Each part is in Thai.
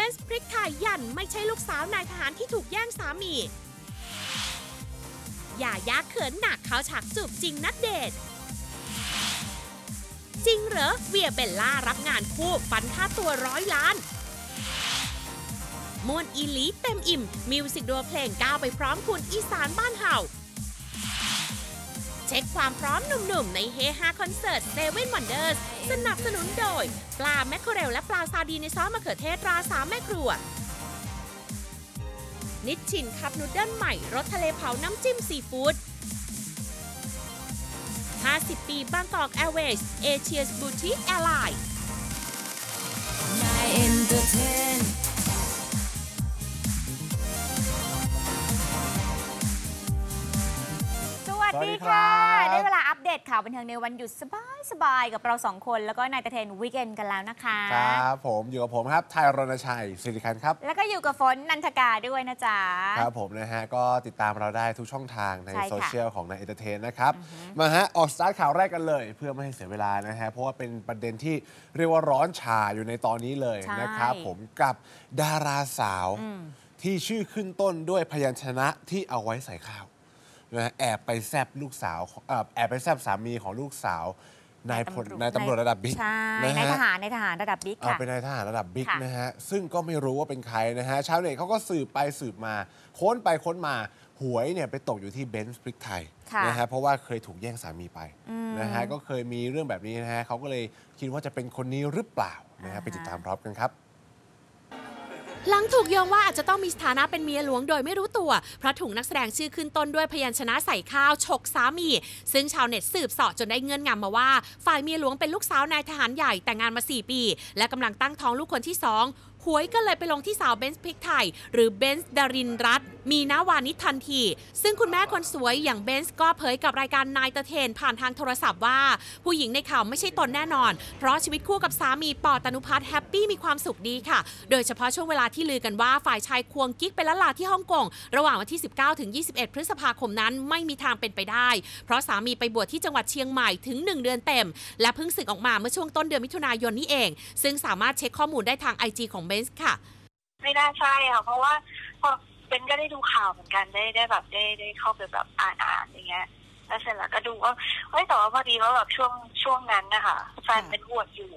นซ์พริกไทยยันไม่ใช่ลูกสาวนายทหารที่ถูกแย่งสามียาย่าเขินหนักเขาฉากจูบจริงนัดเดทจริงเหรอเวียเบลล่ารับงานคู่ฟันค่าตัว100 ล้านมวนอีลีเต็มอิ่มมิวสิกวิดีโอเพลงก้าวไปพร้อมคุณอีสานบ้านเห่าเช็คความพร้อมหนุ่มๆในเฮฮาคอนเสิร์ต7 Wonders สนับสนุนโดยปลาแมคเคอเรลและปลาซาดีในซอสมะเขือเทศตรา3 แม่ครัวนิชชินคัพนูเดิลใหม่รสทะเลเผาน้ำจิ้มซีฟู้ด50 ปีบางกอกแอร์เวย์เอเชียสบูติกแอร์ไลน์สวัสดีค่ะได้เวลาอัปเดตข่าวบันเทิงในวันหยุดสบายๆกับเรา2คนแล้วก็นายตะเทนวีคเอนด์กันแล้วนะคะครับผมอยู่กับผมครับไทยรณชัยศิริคันครับแล้วก็อยู่กับฝนนันทกาด้วยนะจ๊ะครับผมนะฮะก็ติดตามเราได้ทุกช่องทางในโซเชียลของนายเอนเตอร์เทนนะครับมาฮะออกสตาร์ทข่าวแรกกันเลยเพื่อไม่ให้เสียเวลานะฮะเพราะว่าเป็นประเด็นที่เรียกว่าร้อนฉ่าอยู่ในตอนนี้เลยนะครับผมกับดาราสาวที่ชื่อขึ้นต้นด้วยพยัญชนะที่เอาไว้ใส่ข้าวนะแอบไปแซบลูกสาวแอบไปแซบสามีของลูกสาวนายตำรวจระดับบิ๊กนายทหารระดับบิ๊กค่ะเป็นนายทหารระดับบิ๊กนะฮะซึ่งก็ไม่รู้ว่าเป็นใครนะฮะชาวเน็ตเขาก็สืบไปสืบมาค้นไปค้นมาหวยเนี่ยไปตกอยู่ที่เบนซ์พริกไทยนะฮะเพราะว่าเคยถูกแย่งสามีไปนะฮะก็เคยมีเรื่องแบบนี้นะฮะเขาก็เลยคิดว่าจะเป็นคนนี้หรือเปล่านะฮะไปติดตามพร้อมกันครับหลังถูกโยงว่าอาจจะต้องมีสถานะเป็นเมียหลวงโดยไม่รู้ตัวเพราะถูกนักแสดงชื่อขึ้นต้นด้วยพยัญชนะใส่ข้าวฉกสามีซึ่งชาวเน็ตสืบเสาะจนได้เงื่อนงำมาว่าฝ่ายเมียหลวงเป็นลูกสาวนายทหารใหญ่แต่งงานมา4 ปีและกำลังตั้งท้องลูกคนที่2หวยก็เลยไปลงที่สาวเบนซ์พริกไทยหรือเบนซ์ดารินรัตน์มีนาวานิชทันทีซึ่งคุณแม่คนสวยอย่างเบนซ์ก็เผยกับรายการนายตะเทนผ่านทางโทรศัพท์ว่าผู้หญิงในข่าวไม่ใช่ตนแน่นอนเพราะชีวิตคู่กับสามีปอตนุพัฒน์แฮปปี้มีความสุขดีค่ะโดยเฉพาะช่วงเวลาที่ลือกันว่าฝ่ายชายควงกิ๊กไปละลาที่ฮ่องกงระหว่างวันที่19 ถึง 21 พฤษภาคมนั้นไม่มีทางเป็นไปได้เพราะสามีไปบวชที่จังหวัดเชียงใหม่ถึง1 เดือนเต็มและเพิ่งสึกออกมาเมื่อช่วงต้นเดือนมิถุนายนนี้เองซึ่งสามารถเช็คข้อมูลได้ทาง IG ของเบนซ์ค่ะไม่น่าใช่ค่ะเพราะว่าพอเป็นก็ได้ดูข่าวเหมือนกันได้แบบได้เข้าไปแบบอ่านอย่างเงี้ยแล้วเสร็จแล้วก็ดูว่าเฮ้ยแต่ว่าพอดีว่าแบบช่วงนั้นนะคะแฟนเป็นบวชอยู่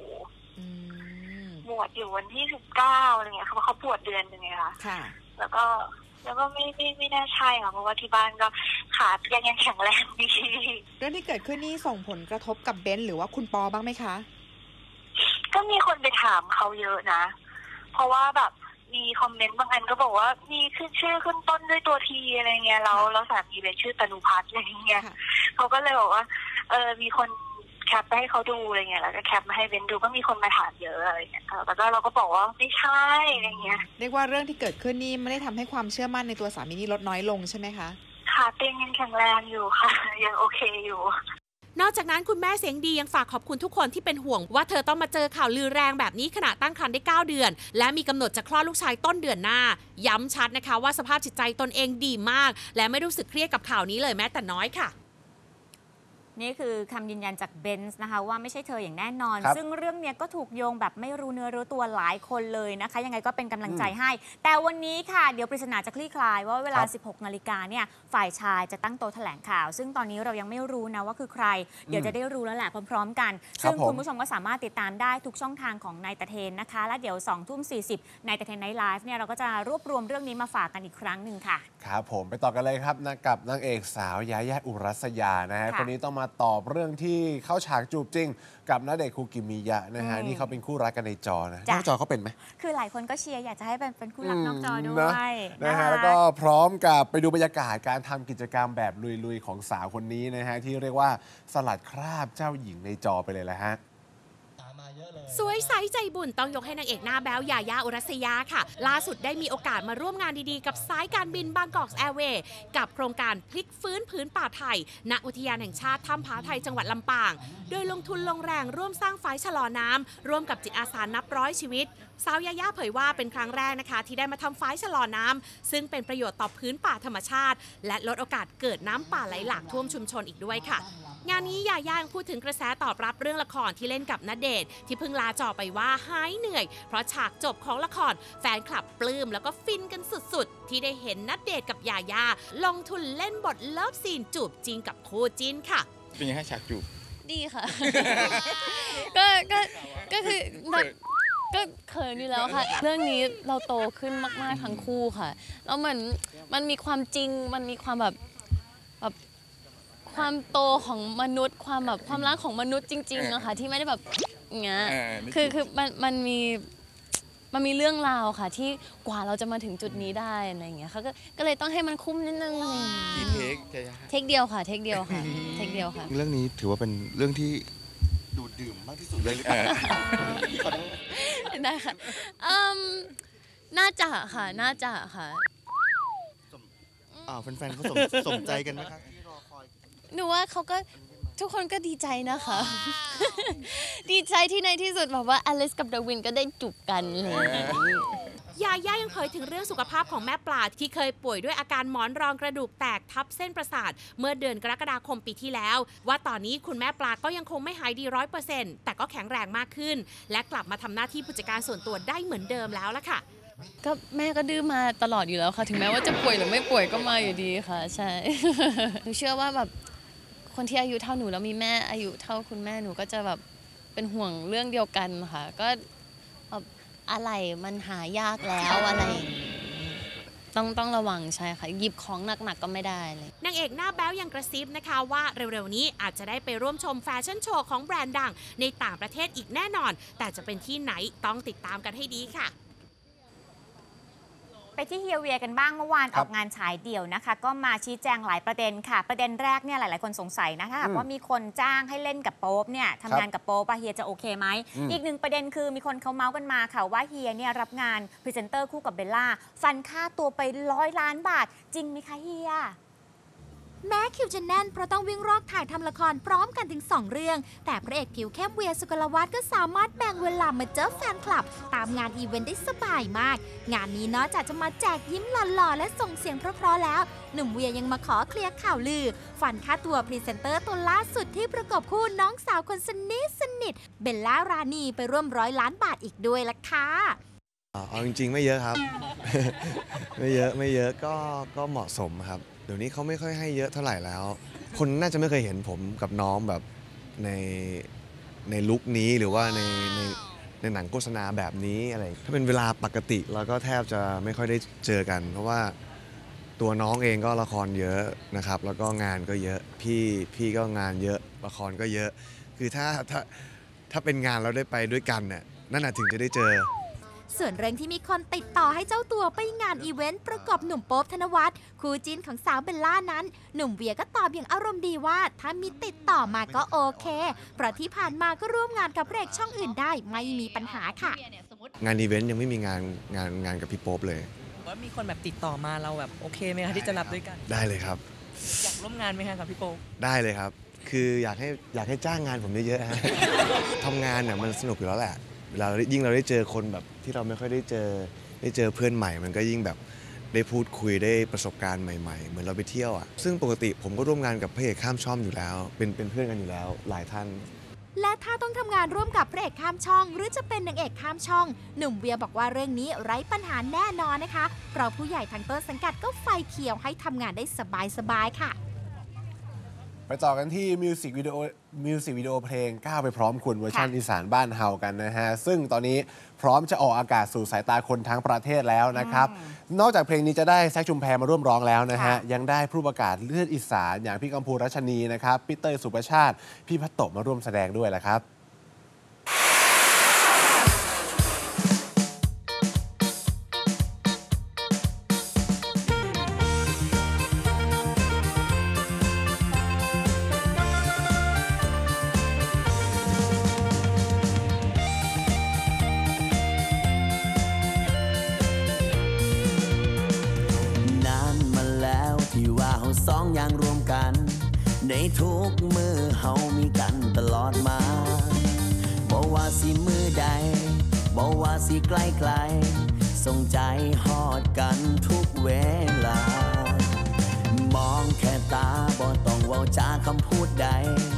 วันที่19อะไรเงี้ยเขาบวชเดือนนึงไงคะแล้วก็ไม่น่าใช่ค่ะเพราะว่าที่บ้านก็ขายังแข็งแรงดีเรื่องที่เกิดขึ้นนี่ส่งผลกระทบกับเบนซ์หรือว่าคุณปอบ้างไหมคะก็มีคนไปถามเขาเยอะนะเพราะว่าแบบมีคอมเมนต์บางอันก็บอกว่ามีชื่อขึ้นต้นด้วยตัวทีอะไรเงี้ยแล้วสามีเป็นชื่อตนุพัฒน์อะไรเงี้ยเขาก็เลยบอกว่ามีคนแคปไปให้เขาดูอะไรเงี้ยแล้วก็แคปมาให้เบนดูก็มีคนมาถามเยอะอะไรเงี้ยแล้วก็เราก็บอกว่าไม่ใช่อะไรเงี้ยเรียกว่าเรื่องที่เกิดขึ้นนี่ไม่ได้ทำให้ความเชื่อมั่นในตัวสามีนี่ลดน้อยลงใช่ไหมคะค่ะเตียงยังแข็งแรงอยู่ค่ะยังโอเคอยู่นอกจากนั้นคุณแม่เสียงดียังฝากขอบคุณทุกคนที่เป็นห่วงว่าเธอต้องมาเจอข่าวลือแรงแบบนี้ขณะตั้งครรภ์ได้9 เดือนและมีกำหนดจะคลอดลูกชายต้นเดือนหน้าย้ำชัดนะคะว่าสภาพจิตใจตนเองดีมากและไม่รู้สึกเครียดกับข่าวนี้เลยแม้แต่น้อยค่ะนี่คือคำยืนยันจากเบนซ์นะคะว่าไม่ใช่เธออย่างแน่นอนซึ่งเรื่องนี้ก็ถูกโยงแบบไม่รู้เนื้อรู้ตัวหลายคนเลยนะคะยังไงก็เป็นกำลังใจให้แต่วันนี้ค่ะเดี๋ยวปริศนาจะคลี่คลายว่าเวลา 16 นาฬิกาเนี่ยฝ่ายชายจะตั้งโต๊ะแถลงข่าวซึ่งตอนนี้เรายังไม่รู้นะว่าคือใครเดี๋ยวจะได้รู้แล้วแหละพร้อมๆกันซึ่งคุณผู้ชมก็สามารถติดตามได้ทุกช่องทางของนายตะเทนนะคะและเดี๋ยว 20:40 นายตะเทนไนท์ไลฟ์เนี่ยเราก็จะรวบรวมเรื่องนี้มาฝากกันอีกครั้งหนึ่งค่ะครับผมไปต่อกันเลยครับกับนางเอกสาวยาย่าอุรัสยานะฮะคนนี้ต้องมาตอบเรื่องที่เข้าฉากจูบจริงกับณเดชน์คูกิมิยะนะฮะนี่เขาเป็นคู่รักกันในจอนะนอกจอเขาเป็นไหมคือหลายคนก็เชียร์อยากจะให้เป็นคู่รักนอกจอด้วยนะฮะแล้วก็พร้อมกับไปดูบรรยากาศการทำกิจกรรมแบบลุยๆของสาวคนนี้นะฮะที่เรียกว่าสลัดคราบเจ้าหญิงในจอไปเลยแหละฮะสวยใสใจบุญต้องยกให้นางเอกหน้าแบ๊วยาย่าอุรัสยาค่ะล่าสุดได้มีโอกาสมาร่วมงานดีๆกับสายการบินบางกอกแอร์เวย์กับโครงการพลิกฟื้นพื้นป่าไทยณอุทยานแห่งชาติถ้ำผาไทยจังหวัดลำปางโดยลงทุนลงแรงร่วมสร้างฝายชะลอน้ำร่วมกับจิตอาสานับร้อยชีวิตสาวยาย่าเผยว่าเป็นครั้งแรกนะคะที่ได้มาทำฝายชะลอน้ำซึ่งเป็นประโยชน์ต่อพื้นป่าธรรมชาติและลดโอกาสเกิดน้ำป่าไหลหลากท่วมชุมชนอีกด้วยค่ะงานนี้ยาย่ายังพูดถึงกระแสตอบรับเรื่องละครที่เล่นกับณเดชน์ที่เพิ่งลาจอไปว่าหายเหนื่อยเพราะฉากจบของละครแฟนคลับปลื้มแล้วก็ฟินกันสุดๆที่ได้เห็นณเดชน์กับยาย่าลงทุนเล่นบทเลิฟซีนจูบจริงกับคู่จิ้นค่ะเป็นยังไงฉากจูบดีค่ะ ก็คือก็เขินอยู่แล้วค่ะเรื่องนี้เราโตขึ้นมากๆทั้งคู่ค่ะแล้วมันมีความจริงมันมีความแบบความโตของมนุษย์ความรักของมนุษย์จริงๆอะค่ะที่ไม่ได้แบบอย่างเงี้ยคือมันมีเรื่องราวค่ะที่กว่าเราจะมาถึงจุดนี้ได้อะไรอย่างเงี้ยเขาก็เลยต้องให้มันคุ้มนิดนึงกี่เทคเดียวค่ะเทคเดียวค่ะเรื่องนี้ถือว่าเป็นเรื่องที่ดูดดื่มมากที่สุดเลยได้ค่ะน่าจะค่ะแฟนๆเขาสมใจกันไหมครับที่รอคอยหนูว่าเขาก็ทุกคนก็ดีใจนะคะ ดีใจที่ในที่สุดแบบว่าอลิสกับดาวินก็ได้จูบกันเลยยาย่ายังเผยถึงเรื่องสุขภาพของแม่ปลาที่เคยป่วยด้วยอาการหมอนรองกระดูกแตกทับเส้นประสาทเมื่อเดือนกรกฎาคมปีที่แล้วว่าตอนนี้คุณแม่ปลาก็ยังคงไม่หายดี 100% แต่ก็แข็งแรงมากขึ้นและกลับมาทำหน้าที่ผู้จัดการส่วนตัวได้เหมือนเดิมแล้วล่ะค่ะก็แม่ก็ดื้อมาตลอดอยู่แล้วค่ะถึงแม้ว่าจะป่วยหรือไม่ป่วยก็มาอยู่ดีค่ะใช่ หนูเชื่อว่าแบบคนที่อายุเท่าหนูแล้วมีแม่อายุเท่าคุณแม่หนูก็จะแบบเป็นห่วงเรื่องเดียวกันค่ะก็อะไรมันหายากแล้วอะไรต้องระวังใช่ค่ะหยิบของหนักๆก็ไม่ได้เลยนางเอกหน้าแบ๊วยังกระซิบนะคะว่าเร็วๆนี้อาจจะได้ไปร่วมชมแฟชั่นโชว์ของแบรนด์ดังในต่างประเทศอีกแน่นอนแต่จะเป็นที่ไหนต้องติดตามกันให้ดีค่ะไปที่เฮียเวียกันบ้างเมื่อวานออกงานฉายเดี่ยวนะคะก็มาชี้แจงหลายประเด็นค่ะประเด็นแรกเนี่ยหลายๆคนสงสัยนะคะว่ามีคนจ้างให้เล่นกับโป๊ปเนี่ยทำงานกับโป๊ปเฮียจะโอเคไหมอีกหนึ่งประเด็นคือมีคนเขาเมาส์กันมาค่ะว่าเฮียเนี่ยรับงานพรีเซนเตอร์คู่กับเบลล่าฟันค่าตัวไป100 ล้านบาทจริงไหมคะเฮียแม้คิวจะแน่นเพราะต้องวิ่งรอกถ่ายทำละครพร้อมกันถึง2 เรื่องแต่พระเอกผิวเข้มเวียสุกลวัฒน์ก็สามารถแบ่งเวลามาเจอแฟนคลับตามงานอีเวนต์ได้สบายมากงานนี้นอกจากจะมาแจกยิ้มหล่อๆและส่งเสียงเพราะๆแล้วหนุ่มเวียยังมาขอเคลียร์ข่าวลือฟันค่าตัวพรีเซนเตอร์ตัวล่าสุดที่ประกบคู่น้องสาวคนสนิทเบลล่ารานีไปร่วม100 ล้านบาทอีกด้วยล่ะค่ะเอาจริงๆไม่เยอะครับ ไม่เยอะก็เหมาะสมครับเดี๋ยวนี้เขาไม่ค่อยให้เยอะเท่าไหร่แล้วคนน่าจะไม่เคยเห็นผมกับน้องแบบในลุคนี้หรือว่าในหนังโฆษณาแบบนี้อะไรถ้าเป็นเวลาปกติเราก็แทบจะไม่ค่อยได้เจอกันเพราะว่าตัวน้องเองก็ละครเยอะนะครับแล้วก็งานก็เยอะพี่ก็งานเยอะละครก็เยอะคือถ้าเป็นงานเราได้ไปด้วยกันเนี่ยนั่นถึงจะได้เจอส่วนเรื่องที่มีคนติดต่อให้เจ้าตัวไปงานอีเวนต์ประกอบหนุ่มโป๊ปธนวัฒน์คู่จิ้นของสาวเบลล่านั้นหนุ่มเวียก็ตอบอย่างอารมณ์ดีว่าถ้ามีติดต่อมาก็โอเคเพราะที่ผ่านมาก็ร่วมงานกับพระเอกช่องอื่นได้ไม่มีปัญหาค่ะงานอีเวนต์ยังไม่มีงานกับพี่โป๊ปเลยว่ามีคนแบบติดต่อมาเราแบบโอเคไหมคะที่จะรับด้วยกันได้เลยครับอยากร่วมงานไหมคะกับพี่โป๊ปได้เลยครับคืออยากให้จ้างงานผมเยอะๆ ทำงานเนี่ยมันสนุกอยู่แล้วแหละเวลายิ่งเราได้เจอคนแบบที่เราไม่ค่อยได้เจอเพื่อนใหม่มันก็ยิ่งแบบได้พูดคุยได้ประสบการณ์ใหม่ๆเหมือนเราไปเที่ยวอ่ะซึ่งปกติผมก็ร่วมงานกับพระเอกข้ามช่องอยู่แล้วเป็นเพื่อนกันอยู่แล้วหลายท่านและถ้าต้องทำงานร่วมกับพระเอกข้ามช่องหรือจะเป็นนางเอกข้ามช่องหนุ่มเวียบอกว่าเรื่องนี้ไร้ปัญหาแน่นอนนะคะเพราะผู้ใหญ่ทางต้นสังกัดก็ไฟเขียวให้ทำงานได้สบายๆค่ะไปต่อกันที่มิวสิกวิดีโอเพลงก้าวไปพร้อมคุณเวอร์ชันอีสานบ้านเฮากันนะฮะซึ่งตอนนี้พร้อมจะออกอากาศสู่สายตาคนทั้งประเทศแล้วนะครับนอกจากเพลงนี้จะได้แซคชุมแพรมาร่วมร้องแล้วนะฮะยังได้ผู้ประกาศเลือดอีสานอย่างพี่กัมพูรัชนีนะครับพี่เต้ยสุประชาติพี่พัตโตมาร่วมแสดงด้วยแหละครับสองอย่างรวมกันในทุกมือเฮามีกันตลอดมาบ่ว่าสิมือใดบ่ว่าสิไกลส่งใจฮอดกันทุกเวลามองแค่ตาบ่ต้องเว้าจาคำพูดใด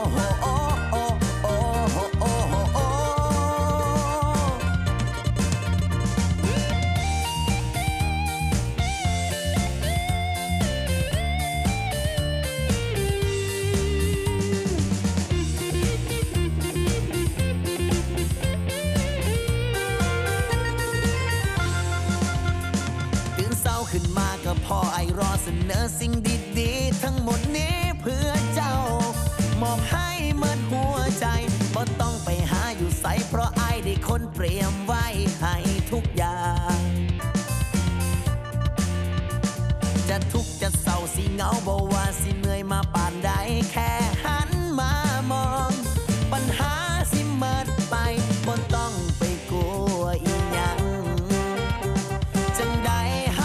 โอ้โอ้โอ้โอ้โอ้โอ้ขึ้นมาก็พอไอรอเสนอสิ่งดีๆทั้งหมดนี้เพื่อเจ้ามอบให้เหมือนหัวใจบ่ต้องไปหาอยู่ใสเพราะไอได้คนเตรียมไว้ให้ทุกอย่างจะทุกข์จะเศร้าสิเหงาบ่ว่าสิเมื่อยมาปานใดแค่หันมามองปัญหาสิเมิดไปบ่ต้องไปกลัวอีหยังจังใด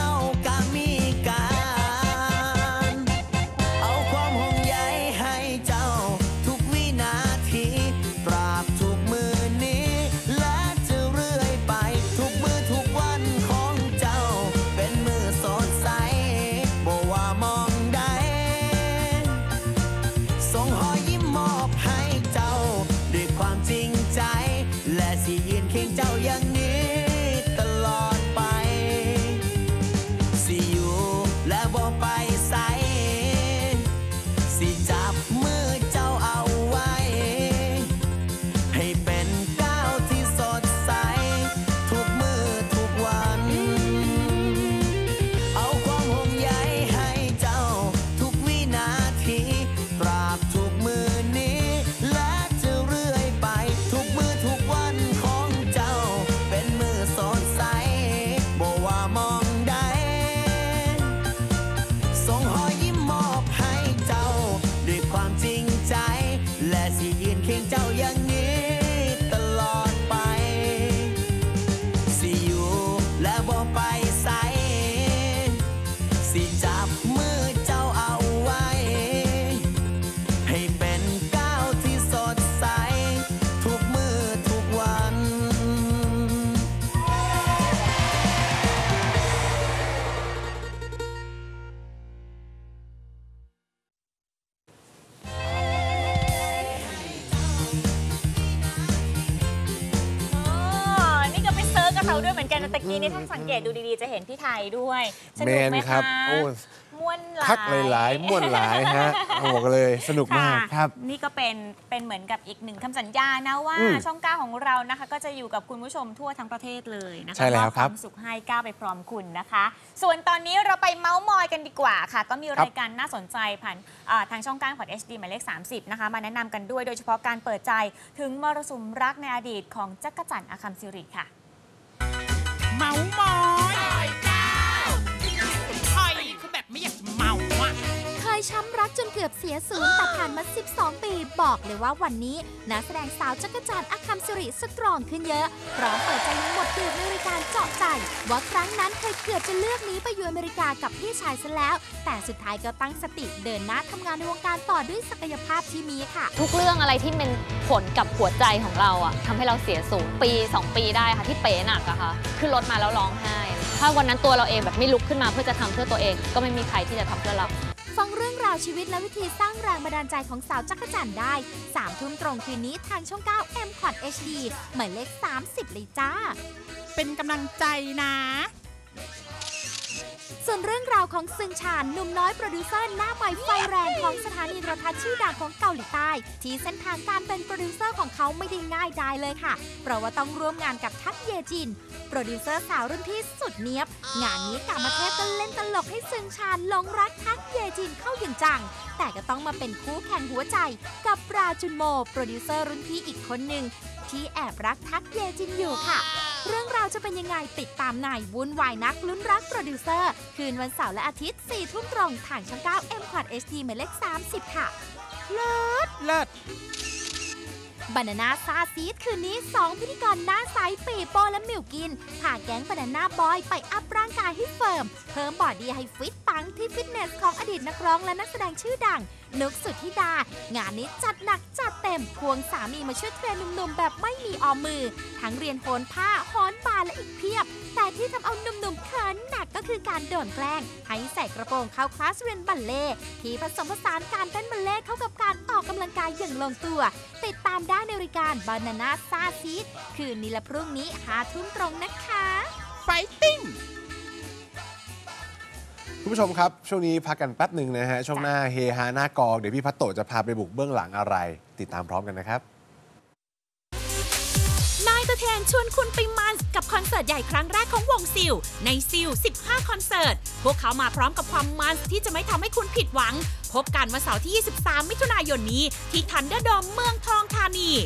เจ้าอย่างนี้ตลอดไปสิอยู่และบ่ไปไสสิจับมือเจ้าเอาไว้ให้เป็นก้าวที่สดใสทุกมื้อทุกวันเอาความห่วงใยให้เจ้าทุกวินาทีตราบทุกมื้อนี้และจะเรื่อยไปทุกมื้อทุกวันของเจ้าเป็นมือสดใสบ่ว่ามองใดส่งรอยยิ้มมอบให้เจ้าด้วยความจริงใจและสิยืนเคียงเจ้าอย่างนี้ตลอดไปสิอยู่และบ่ไปไสสิจับมือเจ้าเอาไว้ให้เป็นก้าวที่สดใสทุกมื้อทุกวันนี่ก็ไปเซิร์ชกับเขาด้วยเหมือนกันตะกี้นี่ท่านสังเกตดูดีๆจะเห็นพี่ไทยด้วยสนุกไหมคะม่วนหลายพักหลายๆม่วนหลายฮะบอกเลยสนุกมากครับนี่ก็เป็นเหมือนกับอีกหนึ่งคำสัญญานะว่าช่อง9ของเรานะคะก็จะอยู่กับคุณผู้ชมทั่วทั้งประเทศเลยนะคะใช่แล้วครับความสุขให้ก้าวไปพร้อมคุณนะคะส่วนตอนนี้เราไปเมาส์มอยกันดีกว่าค่ะก็มีรายการน่าสนใจผ่านทางช่อง9 HD หมายเลข30นะคะมาแนะนำกันด้วยโดยเฉพาะการเปิดใจถึงมรสุมรักในอดีตของจักรจั่นอาคัมซิริค่ะเมาส์มอยคอยคือแบบไม่อยากจะเมาอ่ะเคยช้ำรักจนเกือบเสียศูนย์แต่ผ่านมา12 ปีบอกเลยว่าวันนี้นักแสดงสาวจักรจั่นอาคัมซิริสตรองขึ้นเยอะพร้อมเปิดใจทั้งหมดดื่มในรายการเจาะใจว่าครั้งนั้นเคยเกือบจะเลือกหนีไปอยู่อเมริกากับพี่ชายซะแล้วแต่สุดท้ายก็ตั้งสติเดินหน้าทำงานในวงการต่อด้วยศักยภาพที่มีค่ะทุกเรื่องอะไรที่เป็นผลกับหัวใจของเราอะทำให้เราเสียศูนย์ปี2 ปีได้ค่ะที่เป๋หนักอะค่ะขึ้นรถมาแล้วร้องไห้ถ้าวันนั้นตัวเราเองแบบไม่ลุกขึ้นมาเพื่อจะทำเพื่อตัวเองก็ไม่มีใครที่จะทำเพื่อเราฟังเรื่องราวชีวิตและวิธีสร้างแรงบันดาลใจของสาวจักรจั่นได้3 ทุ่มตรงคืนนี้ทางช่อง9 M-KOT HD หมายเลข30เลยจ้าเป็นกำลังใจนะส่วนเรื่องราวของซึงชานหนุ่มน้อยโปรดิวเซอร์หน้าใหม่ไฟแรงของสถานีโทรทัศน์ชื่อดังของเกาหลีใต้ที่เส้นทางการเป็นโปรดิวเซอร์ของเขาไม่ได้ง่ายดายเลยค่ะเพราะว่าต้องร่วมงานกับทักเยจินโปรดิวเซอร์สาวรุ่นพี่สุดเนี๊ยบงานนี้กามาเทพก็เล่นตลกให้ซึงชานหลงรักทักเยจินเข้าอย่างจังแต่ก็ต้องมาเป็นคู่แข่งหัวใจกับราจุนโมโปรดิวเซอร์รุ่นพี่อีกคนหนึ่งที่แอบรักทักเยจินอยู่ค่ะเรื่องราวจะเป็นยังไงติดตามในวุ่นวายนักลุ้นรักโปรดิวเซอร์คืนวันเสาร์และอาทิตย์ 4 ทุ่มตรงทางช่อง 9 M-Quad HD หมายเลข 30 ค่ะเลิศบานาน่าซาซีดคืนนี้ 2 พิธีกรหน้าใสปีโป้และมิวกินพาแก๊งบานาน่าบอยไปอัพร่างกายให้เฟิร์มเพิ่มบอดี้ให้ฟิตปังที่ฟิตเนสของอดีตนักร้องและนักแสดงชื่อดังนุกสุทธิดางานนี้จัดหนักจัดเต็มควงสามีมาช่วยเทรนหนุ่มๆแบบไม่มีออมมือทั้งเรียนโหนผ้าฮ้อนบาร์และอีกเพียบแต่ที่ทำเอาหนุ่มๆเขินหนักก็คือการโดนแกล้งให้ใส่กระโปรงเข้าคลาสเรียนบัลเล่ที่ผสมผสานการเต้นบัลเล่เข้ากับการออกกำลังกายอย่างลงตัวติดตามได้ในรายการ Banana Sa Seed คืนนี้และพรุ่งนี้ 5 ทุ่มตรงนะคะไฟติ้งคุณผู้ชมครับช่วงนี้พักกันแป๊บหนึ่งนะฮะช่วงหน้าเฮฮาหน้ากองเดี๋ยวพี่พัตโตจะพาไปบุกเบื้องหลังอะไรติดตามพร้อมกันนะครับนายตะเทนชวนคุณไปมันกับคอนเสิร์ตใหญ่ครั้งแรกของวงซิลในซิล 15 คอนเสิร์ตพวกเขามาพร้อมกับความมันที่จะไม่ทำให้คุณผิดหวังพบกันวันเสาร์ที่ 23 มิถุนายนนี้ที่ทันเดอร์โดมเมืองทองธานี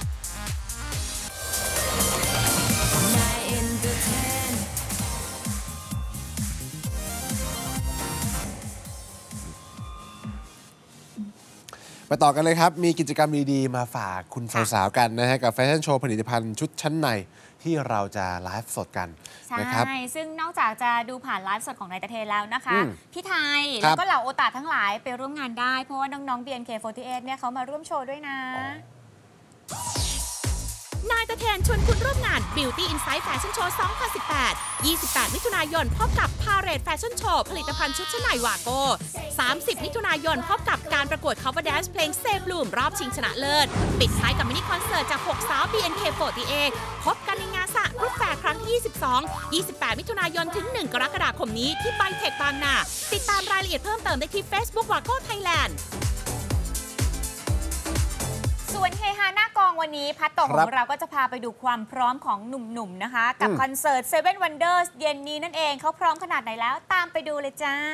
ไปต่อกันเลยครับมีกิจกรรมดีๆมาฝากคุณสาวๆกันนะฮะกับแฟชั่นโชว์ผลิตภัณฑ์ชุดชั้นในที่เราจะไลฟ์สดกันนะครับใช่ซึ่งนอกจากจะดูผ่านไลฟ์สดของนายตะเทนแล้วนะคะพี่ไทยแล้วก็เหล่าโอตาทั้งหลายไปร่วมงานได้เพราะว่าน้องๆ BNK48 เนี่ยเขามาร่วมโชว์ด้วยนะนายตะเทนชวนคุณร่วมงาน Beauty Insight Fashion Show 2018 28 มิถุนายนพบกับ Parade Fashion Show ผลิตภัณฑ์ชุดชั้นในวาโก้ 30 มิถุนายนพบกับการประกวด Cover Dance เพลง Say Bloom รอบชิงชนะเลิศปิดท้ายกับมินิคอนเสิร์ตจาก 6 สาว BNK48 พบกันในงานสะรูปแฟร์ครั้งที่ 22 28 มิถุนายนถึง 1 กรกฎาคมนี้ที่ไบเทคบางนาติดตามรายละเอียดเพิ่มเติมได้ที่ Facebook วาโก้ Thailand ส่วนเฮฮาหน้ากองวันนี้พัดต่อของเราก็จะพาไปดูความพร้อมของหนุ่มๆนะคะกับคอนเสิร์ต Seven Wonders เย็นนี้นั่นเองเขาพร้อมขนาดไหนแล้วตามไปดูเลยจ้า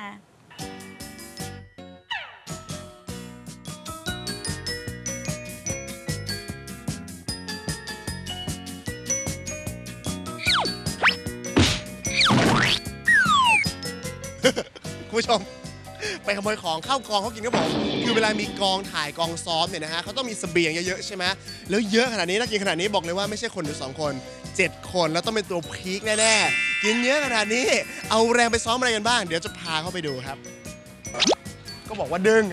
คุณผู้ชมไปขโมยของเข้ากองเขากินครับผมคือเวลามีกองถ่ายกองซ้อมเนี่ยนะฮะเขาต้องมีเสบียงเยอะๆใช่ไหมแล้วเยอะขนาดนี้น่ากินขนาดนี้บอกเลยว่าไม่ใช่คนหรือ2 คน7 คนแล้วต้องเป็นตัวพีคแน่ๆกินเยอะขนาดนี้เอาแรงไปซ้อมอะไรกันบ้างเดี๋ยวจะพาเข้าไปดูครับก็บอกว่าดึง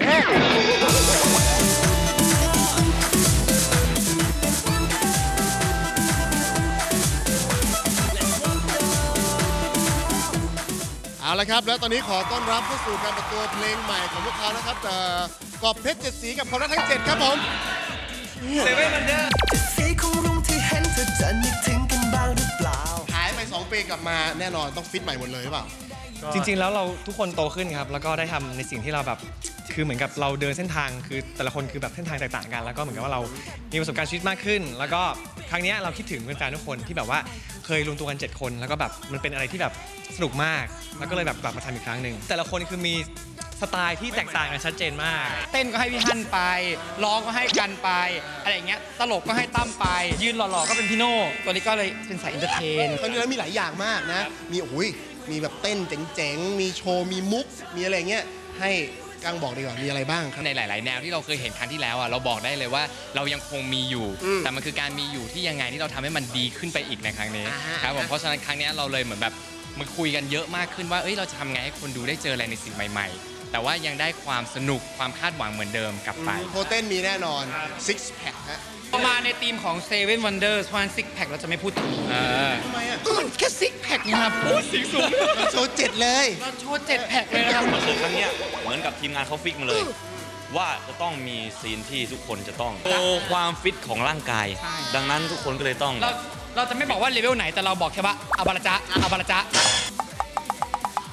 เอาละครับแล้วตอนนี้ขอต้อนรับเข้าสู่การเปิดตัวเพลงใหม่ของพวกเขานะครับกอบเพชร7 สีกับความรักทั้ง 7ครับผมเซเว่นวันเดอร์สีของรุ่งที่เห็นเธอจะนึกถึงกันบ้างหรือเปล่าหายไป2 ปีกลับมาแน่นอนต้องฟิตใหม่หมดเลยหรือเปล่าจริงๆแล้วเราทุกคนโตขึ้นครับแล้วก็ได้ทำในสิ่งที่เราแบบคือเหมือนกับเราเดินเส้นทางคือแต่ละคนคือแบบเส้นทางแตกต่างกันแล้วก็เหมือนกับว่าเรามีประสบการณ์ชีวิตมากขึ้นแล้วก็ครั้งนี้เราคิดถึงแฟนๆทุกคนที่แบบว่าเคยรวมตัวกัน7 คนแล้วก็แบบมันเป็นอะไรที่แบบสนุกมากแล้วก็เลยแบบกลับมาทำอีกครั้งหนึ่งแต่ละคนคือมีสไตล์ที่แตกต่างกันชัดเจนมากเต้นก็ให้พี่ฮั่นไปร้องก็ให้กันไปอะไรอย่างเงี้ยตลกก็ให้ตั้มไปยืนหล่อๆก็เป็นพี่โน่ตัวนี้ก็เลยเป็นสายเอนเตอร์เทนครั้งนี้แล้วมีหลายอย่างมากนะมีแบบเต้นเจ๋งๆมีโชว์มีมุกมีอะไรเงี้ยให้กังบอกดีกว่ามีอะไรบ้างครับในหลายๆแนวที่เราเคยเห็นครั้งที่แล้วเราบอกได้เลยว่าเรายังคงมีอยู่แต่มันคือการมีอยู่ที่ยังไงที่เราทำให้มันดีขึ้นไปอีกในครั้งนี้ครับผมเพราะฉะนั้นครั้งนี้เราเลยเหมือนแบบมาคุยกันเยอะมากขึ้นว่าเราจะทำไงให้คนดูได้เจออะไรในสิ่งใหม่ๆแต่ว่ายังได้ความสนุกความคาดหวังเหมือนเดิมกลับไปโปรเต้นมีแน่นอน Six Pack ฮะมาในธีมของ Seven Wonders เพราะฉะนั้น Six Pack เราจะไม่พูดถึงทำไมอ่ะมันแค่ Six Pack นะครับโอ้สิงสูงโชว์7เลยเราโชว์7 แพ็คเลยนะครับคือครั้งนี้เหมือนกับทีมงานเขาฟิกมาเลยว่าจะต้องมีซีนที่ทุกคนจะต้องโชว์ความฟิตของร่างกายดังนั้นทุกคนก็เลยต้องเราจะไม่บอกว่าเลเวลไหนแต่เราบอกแค่ว่าอาบาราจ๊ะ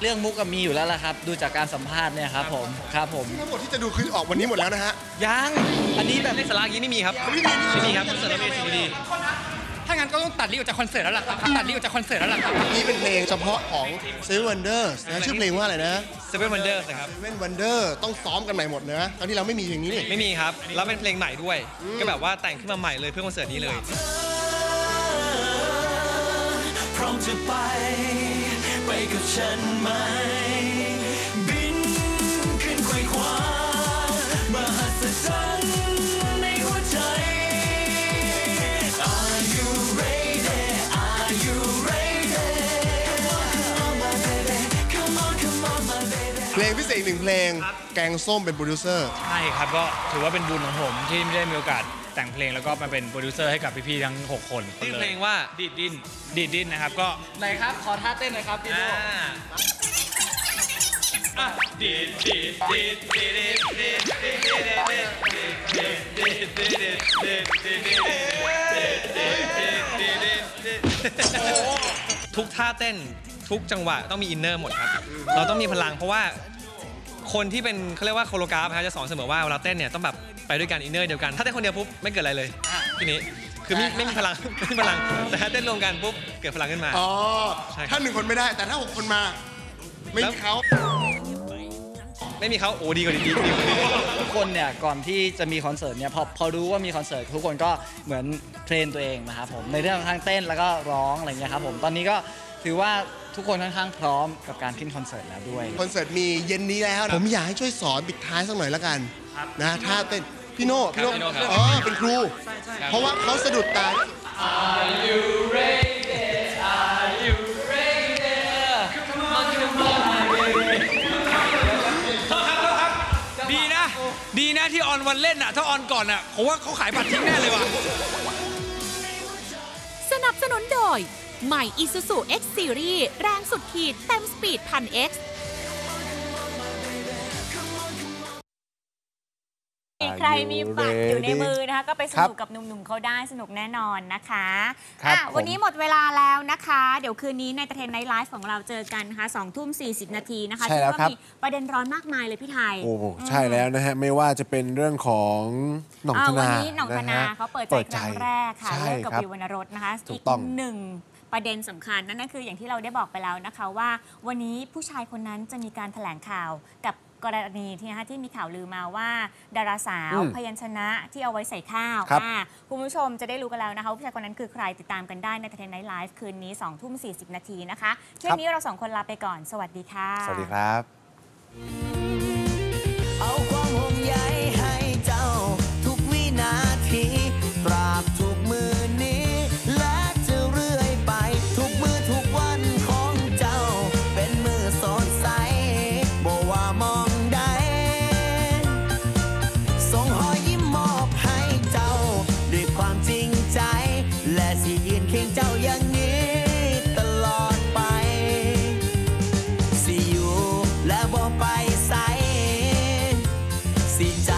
เรื่องมุกก็มีอยู่แล้วล่ะครับดูจากการสัมภาษณ์เนี่ยครับผมทั้งหมดที่จะดูคือออกวันนี้หมดแล้วนะฮะยังอันนี้แบบในสาระอย่างนี้ไม่มีครับไม่มีครับคอนเสิร์ตเราเป็นสิ่งดีถ้างั้นก็ต้องตัดลิออกจากคอนเสิร์ตแล้วล่ะครับตัดลิออกจากคอนเสิร์ตแล้วล่ะครับนี่เป็นเพลงเฉพาะของ Seven Wonders นะชื่อเพลงว่าอะไรนะ Seven Wonders นะครับ Seven Wonders ต้องซ้อมกันใหม่หมดนะตอนที่เราไม่มีเพลงนี้นี่ไม่มีครับแล้วเป็นเพลงใหม่ด้วยก็แบบว่าแต่งขึ้นมาใหม่เลยเพื่อคอนเสิร์ตนี้เลยพร้อมจะไปกับฉันไหมบินขึ้นไขว่คว้ามหัศจรรย์ในหัวใจ Are you ready Are you ready Come on my baby Come on Come on my baby เพลงพิเศษอีกหนึ่งเพลงแกงส้มเป็นโปรดิวเซอร์ใช่ครับก็ถือว่าเป็นบุญของผมที่ได้มีโอกาสแต่งเพลงแล้วก็มาเป็นโปรดิวเซอร์ให้กับพี่ๆทั้ง6คนชื่อเพลงว่าดีดดิ้นนะครับก็ไหนครับขอท่าเต้นหน่อยครับพี่โน่ทุกท่าเต้นทุกจังหวะต้องมีอินเนอร์หมดครับเราต้องมีพลังเพราะว่าคนที่เป็นเขาเรียกว่าโคโรกราฟจะสอนเสมอว่าเวลาเต้นเนี่ยต้องแบบไปด้วยกันอินเนอร์เดียวกันถ้าเต้นคนเดียวปุ๊บไม่เกิดอะไรเลยทีนี้คือไม่มีพลังแต่ถ้าเต้นรวมกันปุ๊บเกิดพลังขึ้นมาอ๋อถ้า1 คนไม่ได้แต่ถ้า6 คนมาไม่มีเขาโอ้ดีกว่าดีทุกคนเนี่ยก่อนที่จะมีคอนเสิร์ตเนี่ยพอรู้ว่ามีคอนเสิร์ตทุกคนก็เหมือนเทรนตัวเองนะครับผมในเรื่องทั้งเต้นแล้วก็ร้องอะไรเงี้ยครับผมตอนนี้ก็ถือว่าทุกคนค่อนข้างพร้อมกับการขึ้นคอนเสิร์ตแล้วด้วยคอนเสิร์ตมีเย็นนี้แล้วผมอยากให้ช่วยสอนปิดท้ายสักหน่อยละกันนะถ้าเต้นพี่โน่อ๋อเป็นครูเพราะว่าเขาสะดุดตา Are you ready Are you ready Come on Come on my baby ดีนะที่ออนวันเล่นอ่ะถ้าออนก่อนอ่ะผมว่าเขาขายบัตรทิ้งแน่เลยว่ะสนับสนุนโดยใหม่ Isuzu X Series แรงสุดขีดเต็มสปีด 1000X ใครมีบัตรอยู่ในมือนะคะก็ไปสนุกกับหนุ่มๆเขาได้สนุกแน่นอนนะคะวันนี้หมดเวลาแล้วนะคะเดี๋ยวคืนนี้ในEntertain Night Liveของเราเจอกันนะคะ20:40 นาทีนะคะซึ่งก็มีประเด็นร้อนมากมายเลยพี่ไทยโอ้ใช่แล้วนะฮะไม่ว่าจะเป็นเรื่องของหน่องธนาวันนี้หน่องธนาเขาเปิดใจครั้งแรกค่ะเลิกกับวิววรรณรสนะคะอีกหนึ่งประเด็นสำคัญนั่นก็คืออย่างที่เราได้บอกไปแล้วนะคะว่าวันนี้ผู้ชายคนนั้นจะมีการแถลงข่าวกับกรณีที่มีข่าวลือมาว่าดาราสาวพยัญชนะที่เอาไว้ใส่ข้าวคุณผู้ชมจะได้รู้กันแล้วนะคะว่าผู้ชายคนนั้นคือใครติดตามกันได้ในEntertain Night Liveคืนนี้20:40 นาทีนะคะเที่ยงนี้เรา2 คนลาไปก่อนสวัสดีค่ะสวัสดีครับเอาความห่วงใยให้เจ้าทุกวินาทีตราบทุกมือนี้และจะเรื่อยไปทุกมือทุกวันของเจ้าเป็นมือสดใสบ่ว่ามองส่งหอยยิ้มมอบให้เจ้าด้วยความจริงใจและสิยืนเคียงเจ้าอย่างนี้ตลอดไปสิอยู่และบ่ไปไสสิจ